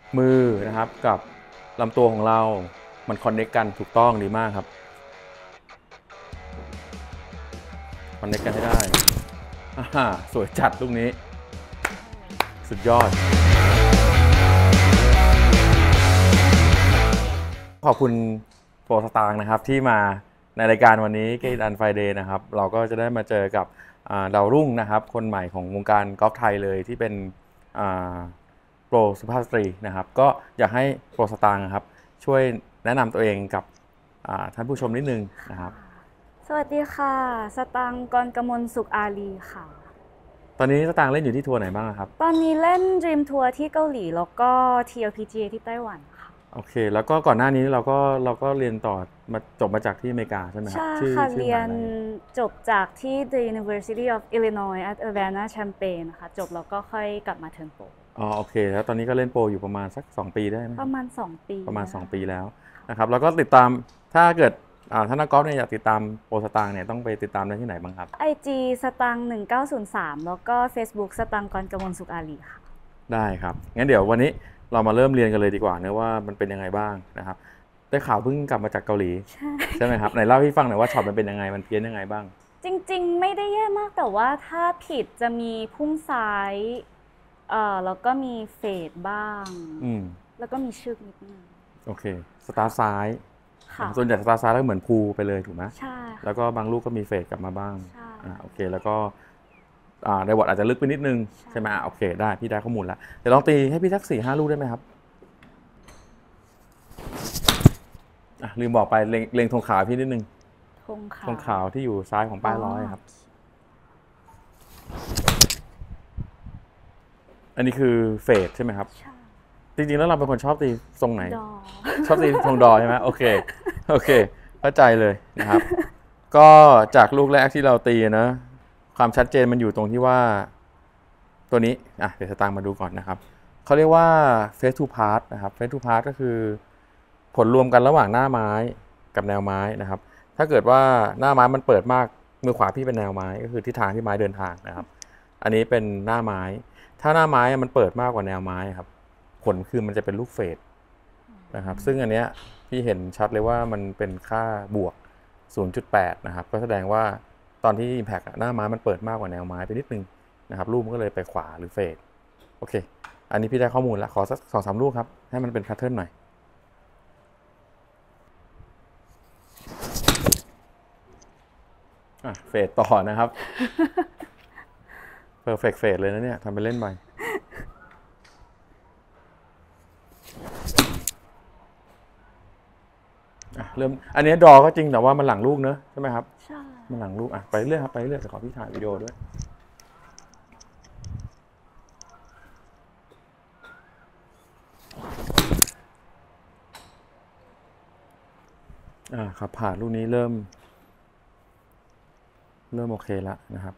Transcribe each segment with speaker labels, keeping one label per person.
Speaker 1: มือนะครับกับลำตัวของเรามันคอนเนคกันถูกต้องดีมากครับคอนเนคกันให้ได้สวยจัดลูกนี้สุดยอดขอบคุณโปรสตางค์นะครับที่มาในรายการวันนี้เกตอันไฟเดย์นะครับเราก็จะได้มาเจอกับดาวรุ่งนะครับคนใหม่ของวงการกอล์ฟไทยเลยที่เป็นโปรสุภาพสตรีนะครับก็อยากให้โปรสตางค์ครับช่วยแนะนำตัวเองกับท่านผู้ชมนิดนึงนะครับ
Speaker 2: สวัสดีค่ะสตังค์กรกมลสุขอารีค่ะ
Speaker 1: ตอนนี้สตางค์เล่นอยู่ที่ทัวร์ไหนบ้างครับ
Speaker 2: ตอนนี้เล่น Dream Tour ที่เกาหลีแล้วก็ TLPGA ที่ไต้หวันค่ะ
Speaker 1: โอเคแล้วก็ก่อนหน้านี้เราก็เรียนต่อมาจบมาจากที่อเมริกาใช่ไหมครับ
Speaker 2: ใช่
Speaker 1: ชื่อ
Speaker 2: ค่ะ
Speaker 1: ชื่อ
Speaker 2: เรียน
Speaker 1: มหาลัย
Speaker 2: จบจากที่ The University of Illinois at Urbana-Champaign นะคะจบแล้วก็ค่อยกลับมาเทิร์นโปร
Speaker 1: อ๋อโอเคแล้วตอนนี้ก็เล่นโปรอยู่ประมาณสัก2ปีได้ไหม
Speaker 2: ประมาณ2ปี
Speaker 1: ประมาณ
Speaker 2: นะคะ
Speaker 1: 2ปีแล้วนะครับแล้วก็ติดตามถ้าเกิดถ้านักกอล์ฟเนี่ยอยากติดตามโปรสตางค์เนี่ยต้องไปติดตามได้ที่ไหนบ้างครับ
Speaker 2: IG สตังค์1903แล้วก็ Facebook สตังค์กรกมลสุขอารีค่ะ
Speaker 1: ได้ครับงั้นเดี๋ยววันนี้เรามาเริ่มเรียนกันเลยดีกว่านะว่ามันเป็นยังไงบ้างนะครับได้ข่าวเพิ่งกลับมาจากเกาหลีใช่ไหมครับไหนเล่าให้ฟังหน่อยว่าช็อตมันเป็นยังไงมันเพี้ยนยังไงบ้าง
Speaker 2: จริงๆไม่ได้แย่มากแต่ว่าถ้าผิดจะมีพุ่งซ้ายแล้วก็มีเฟดบ้างแล้วก็มีชึกนิดนึง
Speaker 1: โอเคสตาร์ทซ้าย
Speaker 2: ค่ะ
Speaker 1: ส่วนใหญ่สตาร์ทซ้ายแล้วเหมือนพูไปเลยถูกไหม
Speaker 2: ใช่
Speaker 1: แล้วก็บางลูกก็มีเฟดกลับมาบ้าง
Speaker 2: ใช่
Speaker 1: โอเคแล้วก็ในวอร์ดอาจจะลึกไปนิดนึงใช่ไหมโอเคได้พี่ได้ข้อมูลแล้วเดี๋ยวลองตีให้พี่สัก4-5 ลูกได้ไหมครับลืมบอกไปเล็งธงขาวพี่นิดนึงธงขาวที่อยู่ซ้ายของป้ายร้อยครับอันนี้คือเฟดใช่ไหมครับจริงๆแล้วเราเป็นคนชอบตีทรงไหนชอบตีทรงดอใช่ไหมโอเคโอเคเข้าใจเลยนะครับก็จากลูกแรกที่เราตีนะความชัดเจนมันอยู่ตรงที่ว่าตัวนี้เดี๋ยวสตางค์มาดูก่อนนะครับเขาเรียกว่า face to path นะครับ face to path ก็คือผลรวมกันระหว่างหน้าไม้กับแนวไม้นะครับถ้าเกิดว่าหน้าไม้มันเปิดมากมือขวาพี่เป็นแนวไม้ก็คือทิศทางที่ไม้เดินทางนะครับอันนี้เป็นหน้าไม้ถ้าหน้าไม้มันเปิดมากกว่าแนวไม้ครับผลคือมันจะเป็นลูกเฟดนะครับซึ่งอันเนี้ยพี่เห็นชัดเลยว่ามันเป็นค่าบวก 0.8 นะครับก็แสดงว่าตอนที่ Impact หน้าไม้มันเปิดมากกว่าแนวไม้ไปนิดนึงนะครับลูกมันก็เลยไปขวาหรือเฟดโอเคอันนี้พี่ได้ข้อมูลแล้วขอสัก2-3 ลูกครับให้มันเป็นแพทเทิร์นหน่อยเฟดต่อนะครับเพอร์เฟกต์เฟดเลยนะเนี่ยทำไปเล่นไปเริ่มอันนี้ดอก็จริงแต่ว่ามันหลังลูกเนอะใช่ไหมครับ
Speaker 2: ใช่
Speaker 1: มันหลังลูกไปเรื่อยครับไปเรื่อยจะขอพี่ถ่ายวิดีโอด้วยครับผ่านลูกนี้เริ่มโอเคแล้วนะครับ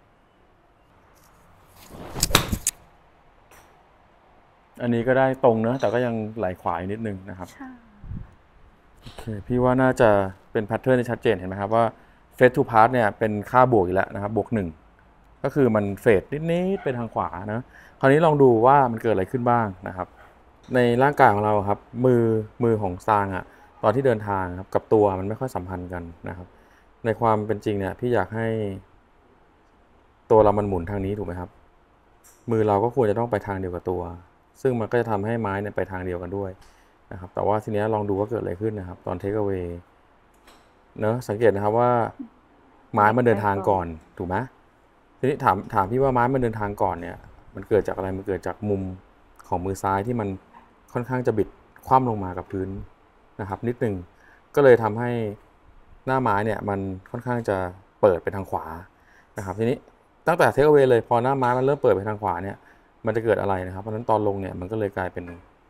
Speaker 1: อันนี้ก็ได้ตรงเนอะแต่ก็ยังไหลขวานิดนึงนะครับโอเคพี่ว่าน่าจะเป็นแพทเทิร์นที่ชัดเจนเห็นไหมครับว่าเฟสทูพาร์ทเนี่ยเป็นค่าบวกอีกแล้วนะครับบวก1ก็คือมันเฟดนิดๆไปทางขวานะคราวนี้ลองดูว่ามันเกิดอะไรขึ้นบ้างนะครับในร่างกายของเราครับมือของซางตอนที่เดินทางครับกับตัวมันไม่ค่อยสัมพันธ์กันนะครับในความเป็นจริงเนี่ยพี่อยากให้ตัวเรามันหมุนทางนี้ถูกไหมครับมือเราก็ควรจะต้องไปทางเดียวกับตัวซึ่งมันก็จะทำให้ไม้เนี่ยไปทางเดียวกันด้วยนะครับแต่ว่าทีนี้ลองดูว่าเกิดอะไรขึ้นนะครับตอนเทคเอา way เนอะสังเกตนะครับว่าไม้มันเดินทางก่อนถูกไหมทีนี้ถามพี่ว่าไม้มันเดินทางก่อนเนี่ยมันเกิดจากอะไรมันเกิดจากมุมของมือซ้ายที่มันค่อนข้างจะบิดคว่ำลงมากับพื้นนะครับนิดนึงก็เลยทำให้หน้าไม้เนี่ยมันค่อนข้างจะเปิดไปทางขวานะครับทีนี้ตั้งแต่เทคเอา way เลยพอหน้าไม้มันเริ่มเปิดไปทางขวาเนี่ยมันจะเกิดอะไรนะครับเพราะฉะนั้นตอนลงเนี่ยมันก็เลยกลายเป็น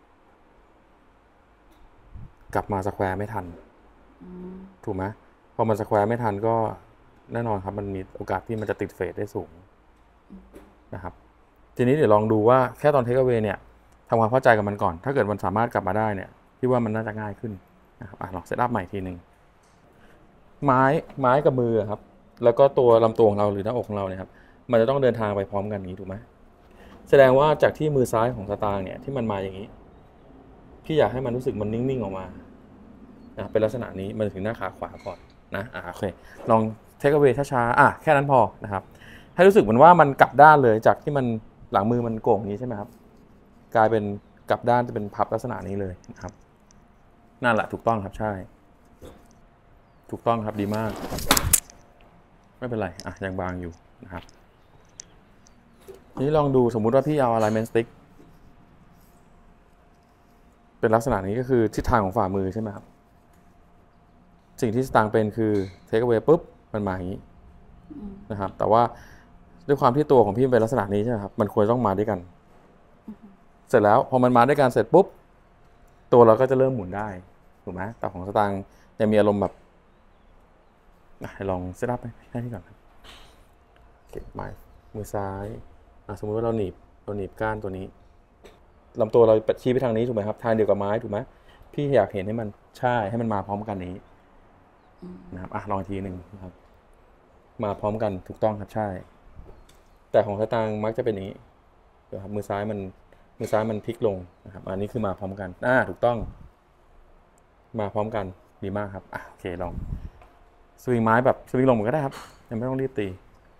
Speaker 1: กลับมาสแควร์ไม่ทันถูกไหมพอมันสแควร์ไม่ทันก็แน่นอนครับมันมีโอกาสที่มันจะติดเฟดได้สูงนะครับทีนี้เดี๋ยวลองดูว่าแค่ตอนเทคเอา way เนี่ยทำความเข้าใจกับมันก่อนถ้าเกิดมันสามารถกลับมาได้เนี่ยพี่ว่ามันน่าจะง่ายขึ้นนะครับลองเซตอัพใหม่ทีหนึ่งไม้กับมือครับแล้วก็ตัวลำตัวของเราหรือหน้าอกของเราเนี่ยครับมันจะต้องเดินทางไปพร้อมกันนี้ถูกไหมแสดงว่าจากที่มือซ้ายของสตางค์เนี่ยที่มันมาอย่างนี้พี่อยากให้มันรู้สึกมันนิ่งๆออกมาเป็นลักษณะนี้มันถึงหน้าขาขวาก่อนนะโอเคลองเทคเอาไว้ช้าๆแค่นั้นพอนะครับให้รู้สึกเหมือนว่ามันกลับด้านเลยจากที่มันหลังมือมันโก่งนี้ใช่ไหมครับกลายเป็นกลับด้านจะเป็นพับลักษณะนี้เลยนะครับนั่นแหละถูกต้องครับใช่ถูกต้องครับดีมากไม่เป็นไรยังบางอยู่นะครับนี้ลองดูสมมุติว่าพี่เอา alignment stick เป็นลักษณะนี้ก็คือทิศทางของฝ่ามือใช่ไหมครับสิ่งที่สตางค์เป็นคือ take away ปุ๊บมันมาอย่างนี้นะครับแต่ว่าด้วยความที่ตัวของพี่เป็นลักษณะนี้ใช่ไหมครับมันควรต้องมาด้วยกันเสร็จแล้วพอมันมาด้วยกันเสร็จปุ๊บตัวเราก็จะเริ่มหมุนได้ถูกไหมแต่ของสตางค์ยังมีอารมณ์แบบให้ลองเซตอัพให้ที่ก่อนครับเก็บไม้มือซ้ายสมมุติว่าเราหนีบก้านตัวนี้ลำตัวเราชี้ไปทางนี้ถูกไหมครับทางเดียวกับไม้ถูกไหมพี่อยากเห็นให้มันใช่ให้มันมาพร้อมกันนี้นะครับลองทีหนึ่งนะครับมาพร้อมกันถูกต้องครับใช่แต่ของสตางค์มักจะเป็นอย่างนี้นะครับมือซ้ายมันพลิกลงนะครับอันนี้คือมาพร้อมกันถูกต้องมาพร้อมกันดีมากครับโอเคลองสวิงไม้แบบสวิงลงก็ได้ครับยังไม่ต้องรีบตี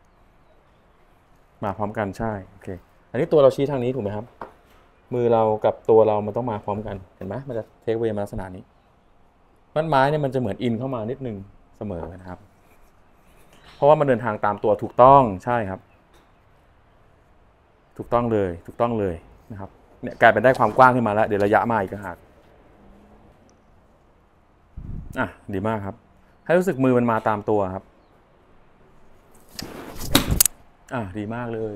Speaker 1: มาพร้อมกันใช่โอเคอันนี้ตัวเราชี้ทางนี้ถูกไหมครับมือเรากับตัวเรามันต้องมาพร้อมกันเห็นไหมมันจะเทคเวย์มาลักษณะนี้มันไม้เนี่ยมันจะเหมือนอินเข้ามานิดนึงเสมอนะครับเพราะว่ามันเดินทางตามตัวถูกต้องใช่ครับถูกต้องเลยนะครับเนี่ยกลายเป็นได้ความกว้างขึ้นมาแล้วเดี๋ยวระยะมาอีกหากดีมากครับให้รู้สึกมือมันมาตามตัวครับดีมากเลย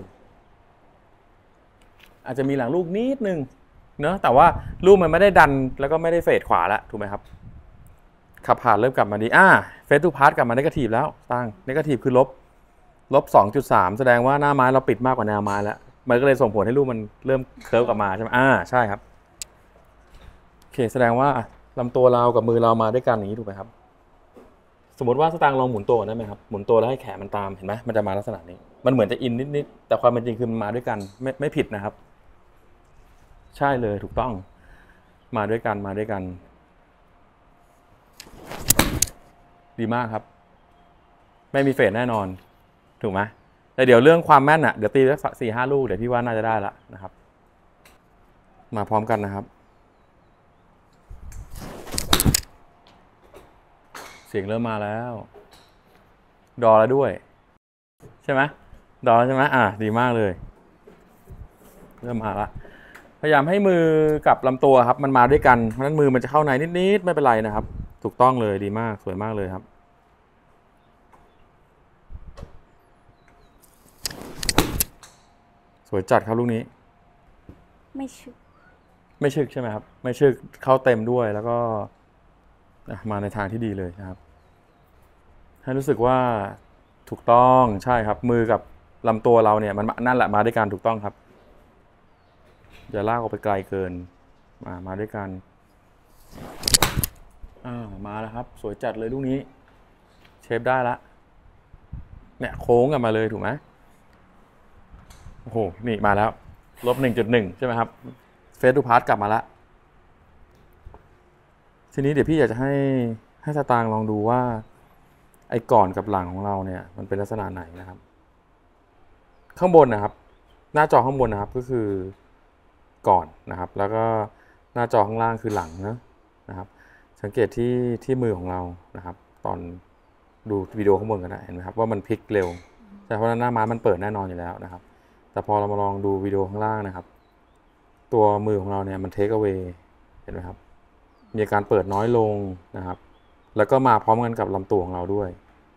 Speaker 1: อาจจะมีหลังลูกนิดนึงเนอะแต่ว่าลูกมันไม่ได้ดันแล้วก็ไม่ได้เฟดขวาแล้วถูกไหมครับขับผ่านเริ่มกลับมาดีเฟสทูพาร์ตกลับมาเนกาทีฟแล้วตั้งเนกาทีฟคือลบ 2.3 แสดงว่าหน้าไม้เราปิดมากกว่าแนวไม้แล้วมันก็เลยส่งผลให้ลูกมันเริ่มเคิร์ฟกลับมาใช่ไหมใช่ครับโอเคแสดงว่าลำตัวเรากับมือเรามาด้วยกันอย่างนี้ถูกไหมครับสมมติว่าสตางค์ลองหมุนตัวได้ไหมครับหมุนตัวแล้วให้แขนมันตามเห็นไหมมันจะมาลักษณะนี้มันเหมือนจะอินนิดๆแต่ความเป็นจริงคือมันมาด้วยกันไม่ผิดนะครับใช่เลยถูกต้องมาด้วยกันดีมากครับไม่มีเฟดแน่นอนถูกไหมแต่เดี๋ยวเรื่องความแม่นเดี๋ยวตีสัก4-5 ลูกเดี๋ยวพี่ว่าน่าจะได้ละนะครับมาพร้อมกันนะครับเสียงเริ่มมาแล้วดอแล้วด้วยใช่ไหมดอแล้วใช่ไหมดีมากเลยเริ่มมาละพยายามให้มือกับลำตัวครับมันมาด้วยกันเพราะฉะนั้นมือมันจะเข้าในนิดๆไม่เป็นไรนะครับถูกต้องเลยดีมากสวยมากเลยครับสวยจัดครับลูกนี้
Speaker 2: ไม่
Speaker 1: ชึกใช่ไหมครับไม่ชึกเข้าเต็มด้วยแล้วก็มาในทางที่ดีเลยนะครับให้รู้สึกว่าถูกต้องใช่ครับมือกับลำตัวเราเนี่ยมันนั่นแหละมาด้วยกันถูกต้องครับอย่าลากออกไปไกลเกินมาด้วยกันมาแล้วครับสวยจัดเลยลูกนี้เชฟได้ละเนี่ยโค้งกันมาเลยถูกไหมโอ้โหนี่มาแล้วลบ 1.1 ใช่ไหมครับเฟสทูพาร์ตกลับมาละทีนี้เดี๋ยวพี่อยากจะให้สตางค์ลองดูว่าไอ้ก่อนกับหลังของเราเนี่ยมันเป็นลักษณะไหนนะครับข้างบนนะครับหน้าจอข้างบนนะครับก็คือก่อนนะครับแล้วก็หน้าจอข้างล่างคือหลังนะครับสังเกตที่มือของเรานะครับตอนดูวิดีโอข้างบนกันนะเห็นไหมครับว่ามันพลิกเร็วแต่เพราะหน้าไม้มันเปิดแน่นอนอยู่แล้วนะครับแต่พอเรามาลองดูวิดีโอข้างล่างนะครับตัวมือของเราเนี่ยมันเทคเอาไว้เห็นไหมครับมีการเปิดน้อยลงนะครับแล้วก็มาพร้อมกันกับลำตัวของเราด้วย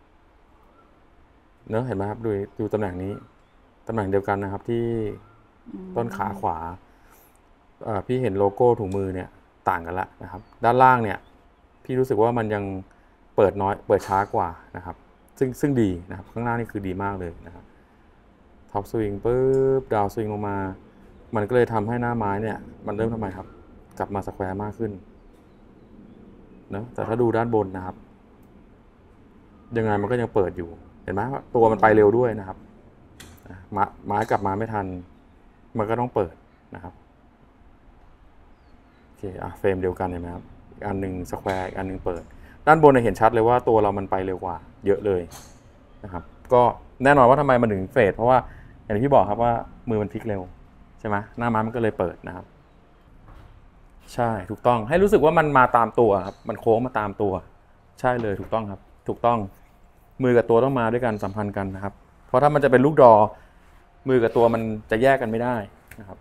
Speaker 1: เห็นไหมครับดูตำแหน่งนี้ตำแหน่งเดียวกันนะครับที่ต้นขาขวาพี่เห็นโลโก้ถุงมือเนี่ยต่างกันละนะครับด้านล่างเนี่ยพี่รู้สึกว่ามันยังเปิดช้ากว่านะครับซึ่งดีนะครับข้างล่างนี่คือดีมากเลยนะครับท็อปสวิงปุ๊บดาวสวิงลงมามันก็เลยทำให้หน้าไม้เนี่ยมันเริ่มทำไมครับกลับมาสแควร์มากขึ้นแต่ถ้าดูด้านบนนะครับยังไงมันก็ยังเปิดอยู่เห็นไหมว่าตัวมันไปเร็วด้วยนะครับไม้กลับมาไม่ทันมันก็ต้องเปิดนะครับเคเฟรมเดียวกันเห็นไหมครับอีกอันหนึ่งสแควร์อีกอันหนึ่งเปิดด้านบนเห็นชัดเลยว่าตัวเรามันไปเร็วกว่าเยอะเลยนะครับก็แน่นอนว่าทำไมมันถึงเฟดเพราะว่าอย่างที่บอกครับว่ามือมันพลิกเร็วใช่ไหมหน้าไม้มันก็เลยเปิดนะครับใช่ถูกต้องให้รู้สึกว่ามันมาตามตัวครับมันโค้งมาตามตัวใช่เลยถูกต้องครับถูกต้องมือกับตัวต้องมาด้วยกันสัมพันธ์กันนะครับเพราะถ้ามันจะเป็นลูกดอมือกับตัวมันจะแยกกันไม่ได้นะครับ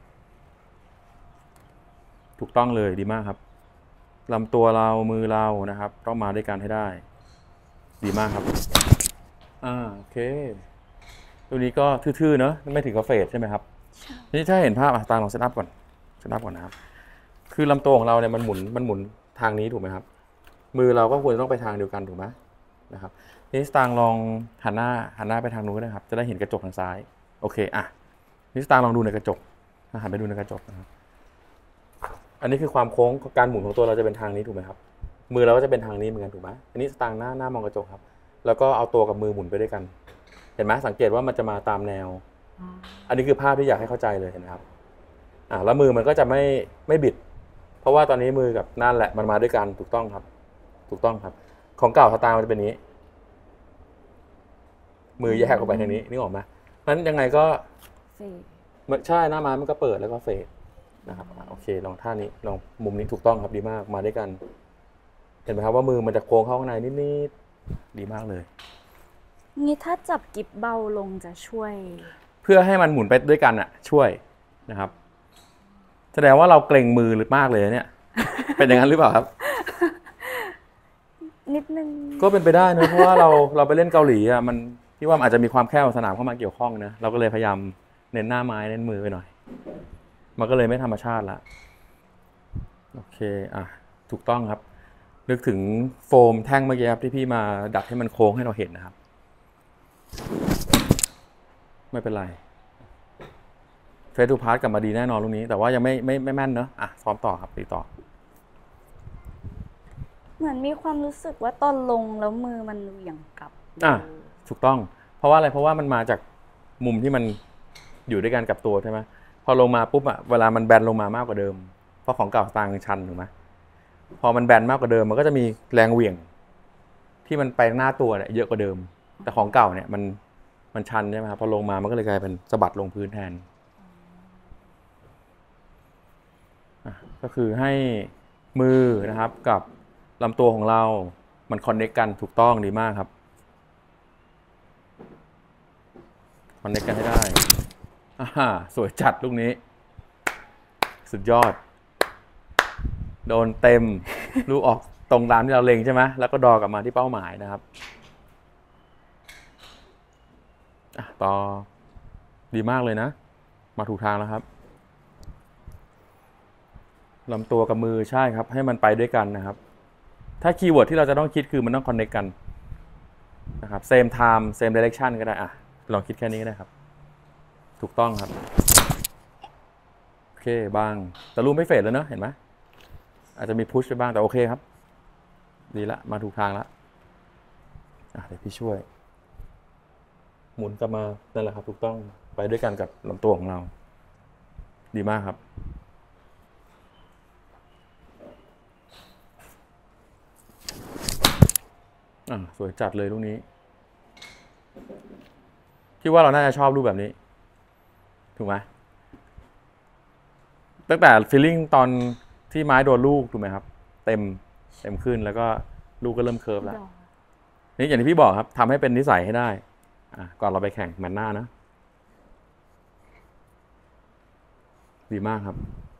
Speaker 1: ถูกต้องเลยดีมากครับลำตัวเรามือเรานะครับต้องมาด้วยกันให้ได้ดีมากครับโอเคตัวนี้ก็ทื่อๆเนอะไม่ถึงกับเฟดใช่ไหมครับนี่ถ้าเห็นภาพตามลองเซตอัพก่อนนะครับคือลำตัวของเราเนี่ยมันหมุนทางนี้ถูกไหมครับมือเราก็ควรจะต้องไปทางเดียวกันถูกไหมนะครับนี่สตางค์ลองหันหน้าไปทางนู้นนะครับจะได้เห็นกระจกทางซ้ายโอเคนี่สตางค์ลองดูในกระจกหันไปดูในกระจกนะครับอันนี้คือความโค้งการหมุนของตัวเราจะเป็นทางนี้ถูกไหมครับมือเราก็จะเป็นทางนี้เหมือนกันถูกไหมอันนี้สตางค์หน้ามองกระจกครับแล้วก็เอาตัวกับมือหมุนไปด้วยกันเห็นไหมสังเกตว่ามันจะมาตามแนวอันนี้คือภาพที่อยากให้เข้าใจเลยเห็นไหมครับแล้วมือมันก็จะไม่บิดเพราะว่าตอนนี้มือกับนั่นแหละมันมาด้วยกันถูกต้องครับของเก่าสตางค์มันจะเป็นนี้มือแยกออกไปทางนี้นึกออกไหมนั้นยังไงก็ใช่หน้าไม้มันก็เปิดแล้วก็เฟดนะครับโอเคลองท่านี้ลองมุมนี้ถูกต้องครับดีมากมาด้วยกันเห็นไหมครับว่ามือมันจะโค้งเข้าข้างในนิดๆดีมากเลย
Speaker 2: งี้ถ้าจับกิบเบาลงจะช่วย
Speaker 1: เพื่อให้มันหมุนไปด้วยกันช่วยนะครับแสดงว่าเราเกรงมือหรือมากเลยเนี่ยเป็นอย่างนั้นหรือเปล่าครับ
Speaker 2: นิดนึง
Speaker 1: ก็เป็นไปได้นะเพราะว่าเราไปเล่นเกาหลีมันที่ว่าอาจจะมีความแคบสนามเข้ามาเกี่ยวข้องนะเราก็เลยพยายามเน้นหน้าไม้เน้นมือไปหน่อยมันก็เลยไม่ธรรมชาติละโอเคถูกต้องครับนึกถึงโฟมแท่งเมื่อกี้ครับที่พี่มาดัดให้มันโค้งให้เราเห็นนะครับไม่เป็นไรเฟสทูพาร์ทกลับมาดีแน่นอนลูกนี้แต่ว่ายังไม่แม่นเนอะซ้อมต่อครับตีต่อ
Speaker 2: เหมือนมีความรู้สึกว่าตอนลงแล้วมือมันเหวี่ยงกลับ
Speaker 1: ถูกต้องเพราะว่าอะไรเพราะว่ามันมาจากมุมที่มันอยู่ด้วยกันกับตัวใช่ไหมพอลงมาปุ๊บเวลามันแบนลงมามากกว่าเดิมเพราะของเก่าสตางค์ชันถูกไหมพอมันแบนมากกว่าเดิมมันก็จะมีแรงเหวี่ยงที่มันไปหน้าตัวเนี่ยเยอะกว่าเดิมแต่ของเก่าเนี่ยมันชันใช่ไหมครับพอลงมามันก็เลยกลายเป็นสะบัดลงพื้นแทนก็คือให้มือนะครับกับลำตัวของเรามันคอนเนคกันถูกต้องดีมากครับคอนเนคกันให้ได้สวยจัดลูกนี้สุดยอดโดนเต็มลูกออกตรงตามที่เราเล็งใช่ไหมแล้วก็ดอกลับมาที่เป้าหมายนะครับต่อดีมากเลยนะมาถูกทางแล้วครับลำตัวกับมือใช่ครับให้มันไปด้วยกันนะครับถ้าคีย์เวิร์ดที่เราจะต้องคิดคือมันต้องคอนเนคกันนะครับ same time same direction ก็ได้ลองคิดแค่นี้ก็ได้ครับถูกต้องครับโอเคบ้างแต่รูปไม่เฟดแล้วเนอะเห็นไหมอาจจะมีพุชไปบ้างแต่โอเคครับดีละมาถูกทางแล้วเดี๋ยวพี่ช่วยหมุนกลับมานั่นแหละครับถูกต้องไปด้วยกันกับลำตัวของเราดีมากครับสวยจัดเลยลูกนี้คิดว่าเราน่าจะชอบรูปแบบนี้ถูกไหมตั้งแต่ฟีลลิ่งตอนที่ไม้โดนลูกถูกไหมครับเต็มขึ้นแล้วก็ลูกก็เริ่มเคิร์ฟแล้วนี่อย่างที่พี่บอกครับทำให้เป็นนิสัยให้ได้ก่อนเราไปแข่งแมตช์หน้านะดีมากครับ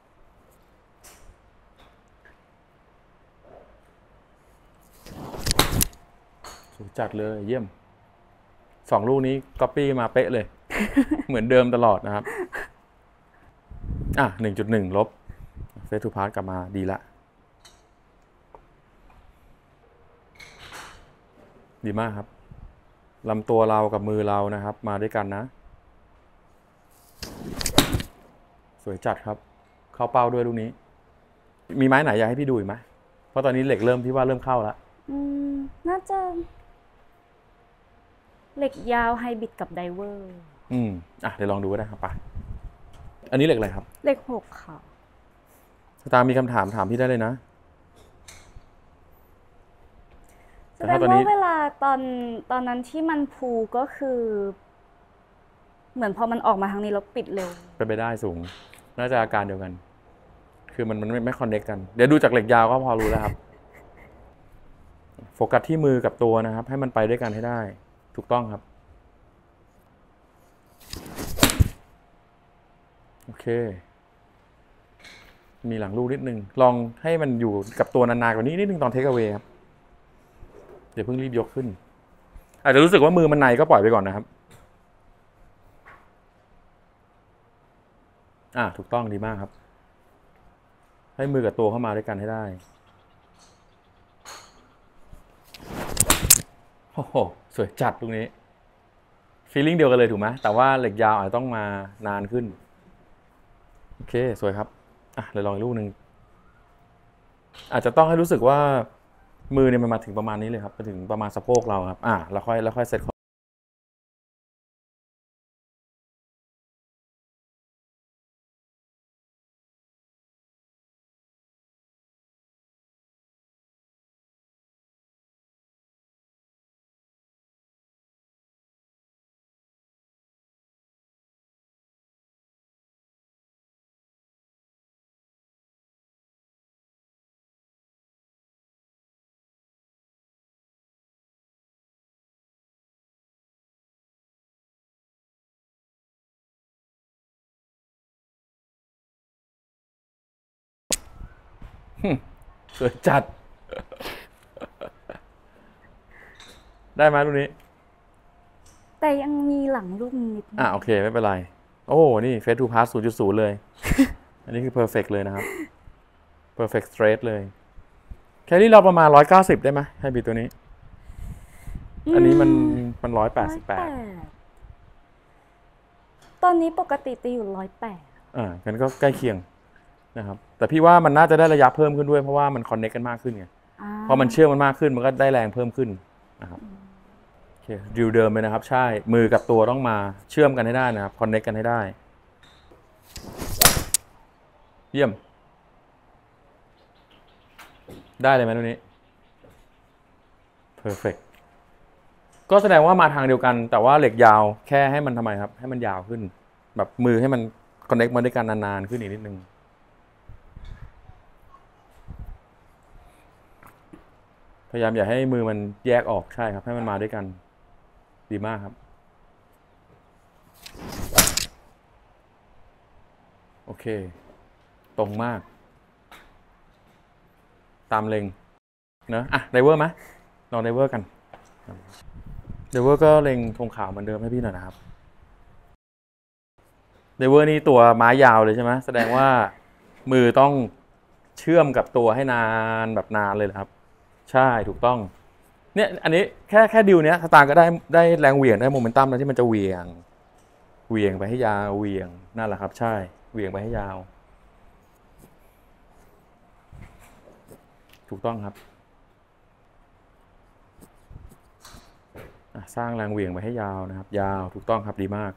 Speaker 1: สวยจัดเลยเยี่ยม2 ลูกนี้ก๊อปปี้มาเป๊ะเลย เหมือนเดิมตลอดนะครับ1.1 ลบเฟสทูพาร์ทกลับมาดีละดีมากครับลำตัวเรากับมือเรานะครับมาด้วยกันนะสวยจัดครับเข้าเป้าด้วยลูกนี้มีไม้ไหนอยากให้พี่ดูอีกไหมเพราะตอนนี้เหล็กพี่ว่าเริ่มเข้าแล้ว
Speaker 2: น่าจะเหล็กยาวไฮบริดกับไดเวอร์
Speaker 1: เดี๋ยวลองดูก็ได้ครับไปอันนี้เหล็กอะไรครับ
Speaker 2: เหล็ก6ค่ะ
Speaker 1: ตามีคำถามถามพี่ได้เลยนะ
Speaker 2: แสดงว่าเวลาตอนนั้นที่มันพูก็คือ เหมือนพอมันออกมาทางนี้แล้วปิดเร็ว
Speaker 1: เป็นไปได้สูง น่าจะอาการเดียวกัน คือมันไม่คอนเนคกัน เดี๋ยวดูจากเหล็กยาวก็พอรู้แล้วครับ โฟกัสที่มือกับตัวนะครับ ให้มันไปด้วยกันให้ได้ ถูกต้องครับ โอเค มีหลังลูกนิดนึง ลองให้มันอยู่กับตัวนานๆกว่านี้นิดนึงตอนเทคเอาเวครับ เดี๋ยวเพิ่งรีบยกขึ้น อาจจะรู้สึกว่ามือมันในก็ปล่อยไปก่อนนะครับถูกต้องดีมากครับ ให้มือกับตัวเข้ามาด้วยกันให้ได้โอ้โหสวยจัดตรงนี้ฟีลลิ่งเดียวกันเลยถูกไหมแต่ว่าเหล็กยาวอาจจะต้องมานานขึ้นโอเคสวยครับเลยลองอีกลูกหนึ่งอาจจะต้องให้รู้สึกว่ามือเนี่ยมันมาถึงประมาณนี้เลยครับมาถึงประมาณสะโพกเราครับแล้วค่อยเซตสวยจัดได้ไหมลูกนี้
Speaker 2: แต่ยังมีหลังลูกนิด
Speaker 1: โอเคไม่เป็นไรโอ้นี่เฟสทูพาส 0.0 เลย อันนี้คือเพอร์เฟกเลยนะครับเพอร์เฟกสเตรทเลยแคลรี่เราประมาณ190ได้ไหมให้บีตัวนี้อันนี้มัน188
Speaker 2: ตอนนี้ปกติจะอยู่108
Speaker 1: งั้นก็ใกล้เคียงนะครับแต่พี่ว่ามันน่าจะได้ระยะเพิ่มขึ้นด้วยเพราะว่ามันคอนเนคกันมากขึ้นไงพอมันเชื่อมมันมากขึ้นมันก็ได้แรงเพิ่มขึ้นนะครับโอเคดิวเดิมเลยนะครับใช่มือกับตัวต้องมาเชื่อมกันให้ได้นะครับคอนเนคกันให้ได้เยี่ยมได้เลยไหมตรงนี้เพอร์เฟกก็แสดงว่ามาทางเดียวกันแต่ว่าเหล็กยาวแค่ให้มันทำไมครับให้มันยาวขึ้นแบบมือให้มันคอนเนคมาด้วยกันนานๆขึ้นอีกนิดนึงพยายามอย่าให้มือมันแยกออกใช่ครับให้มันมาด้วยกันดีมากครับโอเคตรงมากตามเล็งเนอะไดเวอร์ไหมลองไดเวอร์กันไดเวอร์ก็เล็งธงขาวเหมือนเดิมให้พี่หน่อยนะครับไดเวอร์นี่ตัวไม้ยาวเลยใช่ไหมแสดงว่ามือต้องเชื่อมกับตัวให้นานแบบนานเลยครับใช่ถูกต้องเนี่ยอันนี้แค่ดิวเนี้ยสตาร์ก็ได้แรงเหวี่ยงได้โมเมนตัมแล้วที่มันจะเหวี่ยงไปให้ยาวเหวี่ยงนั่นแหละครับใช่เหวี่ยงไปให้ยาวถูกต้องครับสร้างแรงเหวี่ยงไปให้ยาวนะครับยาวถูกต้องครับดีมาก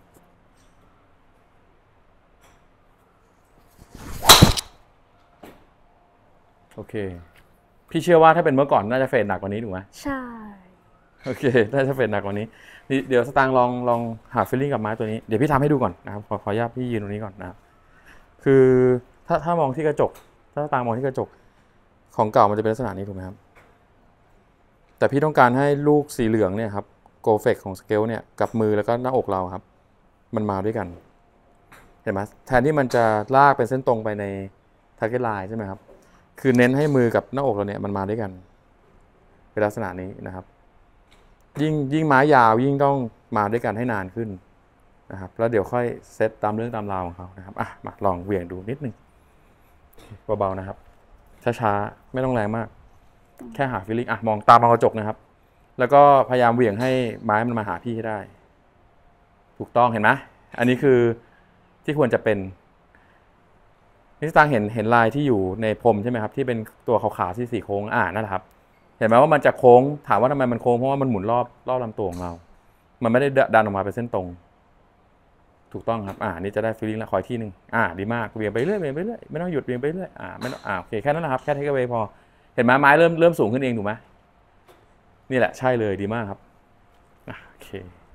Speaker 1: โอเคพี่เชื่อว่าถ้าเป็นเมื่อก่อนน่าจะเฟดหนักกว่านี้ถูกไหม
Speaker 2: ใช่
Speaker 1: โอเคน่าจะเฟดหนักกว่านี้เดี๋ยวสตางค์ลองหาฟีลลิ่งกับไม้ตัวนี้เดี๋ยวพี่ทำให้ดูก่อนนะครับขออนุญาตพี่ยืนตรงนี้ก่อนนะครับคือถ้ามองที่กระจกถ้าสตางค์มองที่กระจกของเก่ามันจะเป็นลักษณะนี้ถูกไหมครับแต่พี่ต้องการให้ลูกสีเหลืองเนี่ยครับโกเฟกของสเกลเนี่ยกับมือแล้วก็หน้าอกเราครับมันมาด้วยกันเห็นไหมแทนที่มันจะลากเป็นเส้นตรงไปในทาร์เก็ตไลน์ใช่ไหมครับคือเน้นให้มือกับหน้าอกเราเนี่ยมันมาด้วยกันเป็นลักษณะนี้นะครับยิ่งไม้ยาวยิ่งต้องมาด้วยกันให้นานขึ้นนะครับแล้วเดี๋ยวค่อยเซตตามเรื่องตามราวของเขานะครับมาลองเหวี่ยงดูนิดนึงเบาๆนะครับช้าๆไม่ต้องแรงมากแค่หาฟีลลิ่งมองตามกระจกนะครับแล้วก็พยายามเหวี่ยงให้ไม้มันมาหาพี่ให้ได้ถูกต้องเห็นไหมอันนี้คือที่ควรจะเป็นนี่สตางค์เห็นลายที่อยู่ในพรมใช่ไหมครับที่เป็นตัวขาวๆที่4โค้งนั่นแหละครับเห็นไหมว่ามันจะโค้งถามว่าทำไมมันโค้งเพราะว่ามันหมุนรอบลำตัวของเรามันไม่ได้ดันออกมาเป็นเส้นตรงถูกต้องครับนี่จะได้ฟีลลิ่งแล้วขออีกที่หนึ่งดีมากเบี่ยงไปเรื่อยเบี่ยงไปเรื่อยไม่ต้องหยุดเบี่ยงไปเรื่อยไม่ต้องโอเคแค่นั้นนะครับแค่เทคเอาไว้พอเห็นไหมไม้เริ่มสูงขึ้นเองถูกไหมนี่แหละใช่เลยดีมากครับโอเค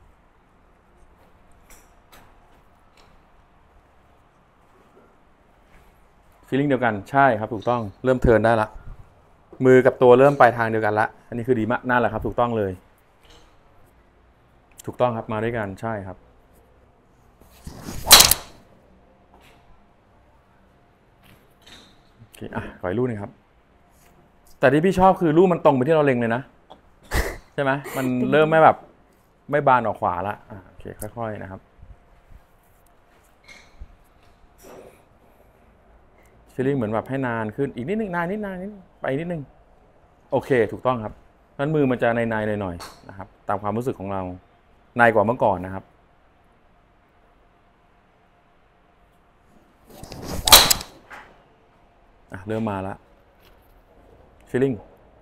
Speaker 1: ฟีลลิ่งเดียวกันใช่ครับถูกต้องเริ่มเทิร์นได้ละมือกับตัวเริ่มไปทางเดียวกันละอันนี้คือดีมากนั่นแหละครับถูกต้องเลยถูกต้องครับมาด้วยกันใช่ครับโอเคขออีกลูกนึงครับแต่ที่พี่ชอบคือลูกมันตรงไปที่เราเล็งเลยนะใช่ไหมมันเริ่มไม่แบบไม่บานออกขวาละโอเคค่อยๆนะครับฟีลลิ่งเหมือนแบบให้นานขึ้นอีกนิดนึงนานนิดไปนิดนึงโอเคถูกต้องครับนั้นมือมันจะในหน่อยๆนะครับตามความรู้สึกของเราในกว่าเมื่อก่อนนะครับเริ่มมาแล้วฟีลลิ่ง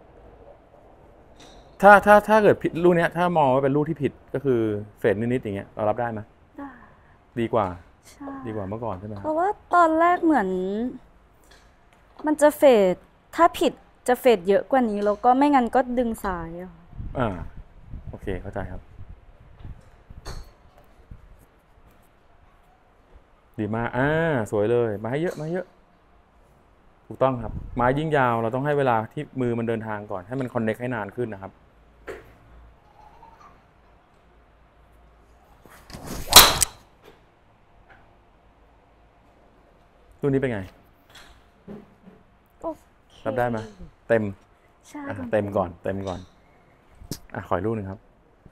Speaker 1: ถ้าเกิดผิดลูกนี้ถ้ามองว่าเป็นลูกที่ผิดก็คือเฟดนิดๆอย่างเงี้ยเรารับได้ไหมได้ดีกว่า
Speaker 2: ใช่
Speaker 1: ดีกว่าเมื่อก่อนใช่ไหม
Speaker 2: เพราะว่าตอนแรกเหมือนมันจะเฟดถ้าผิดจะเฟดเยอะกว่านี้แล้วก็ไม่งั้นก็ดึงสาย
Speaker 1: โอเคเข้าใจครับดีมากสวยเลยมาให้เยอะมาเยอะถูกต้องครับไม้ยิ่งยาวเราต้องให้เวลาที่มือมันเดินทางก่อนให้มันคอนเนคให้นานขึ้นนะครับตัวนี้เป็นไงรับได้ไหมเต็ม
Speaker 2: ใช่
Speaker 1: เต็มก่อนขออีกลูกนึงครับ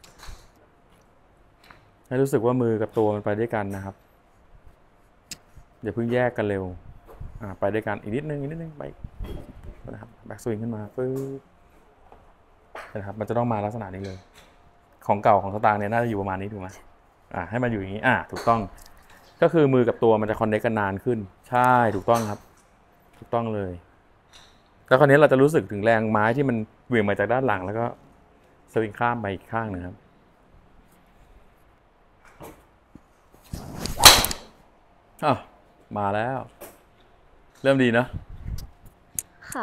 Speaker 1: ให้รู้สึกว่ามือกับตัวมันไปด้วยกันนะครับอย่าเพิ่งแยกกันเร็วไปด้วยกันอีกนิดนึงไปนะครับแบ็กสวิงขึ้นมาปึ๊บนะครับมันจะต้องมาลักษณะนี้เลยของเก่าของสตางค์เนี่ยน่าจะอยู่ประมาณนี้ถูกไหมให้มันอยู่อย่างนี้ถูกต้องก็คือมือกับตัวมันจะคอนเนคกันนานขึ้นใช่ถูกต้องครับถูกต้องเลยแล้วคราวนี้เราจะรู้สึกถึงแรงไม้ที่มันเหวี่ยงมาจากด้านหลังแล้วก็สวิงข้ามไปอีกข้างหนึ่งครับมาแล้วเริ่มดีเนอะ
Speaker 2: ค่ะ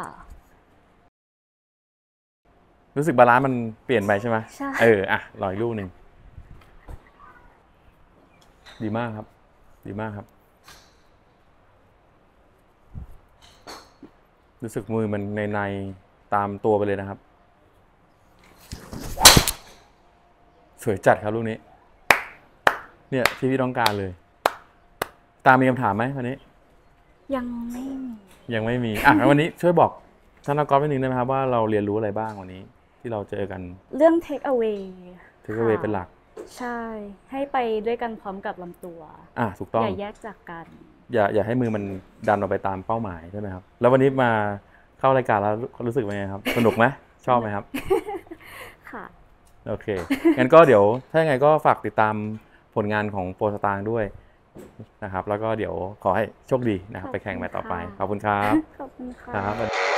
Speaker 1: รู้สึกบาลานซ์มันเปลี่ยนไปใช่ไหม
Speaker 2: ใช่
Speaker 1: รออีกลูกหนึ่งดีมากครับดีมากครับรู้สึกมือมันในตามตัวไปเลยนะครับสวยจัดครับลูกนี้เนี่ยที่พี่ต้องการเลยตามมีคำถามไหมวันนี้
Speaker 2: ยังไม่มี
Speaker 1: วันนี้ช่วยบอกท่านนักกอล์ฟนิดนึงได้ไหมครับว่าเราเรียนรู้อะไรบ้างวันนี้ที่เราเจอกัน
Speaker 2: เรื่อง take away
Speaker 1: เป็นหลัก
Speaker 2: ใช่ให้ไปด้วยกันพร้อมกับลำตัว
Speaker 1: ถูกต้อง
Speaker 2: อย่าแยกจากกัน
Speaker 1: อย่าให้มือมันดันออกไปตามเป้าหมายใช่ไหมครับแล้ววันนี้มาเข้ารายการแล้วรู้สึกเป็นไงครับสนุกไหมชอบไหมครับ
Speaker 2: ค่ะ
Speaker 1: โอเคงั้นก็เดี๋ยวถ้ายังไงก็ฝากติดตามผลงานของโปรสตางค์ด้วยนะครับแล้วก็เดี๋ยวขอให้โชคดีนะครับไปแข่งแมตช์ต่อไปขอบคุณครับ
Speaker 2: ขอบคุณค่ะ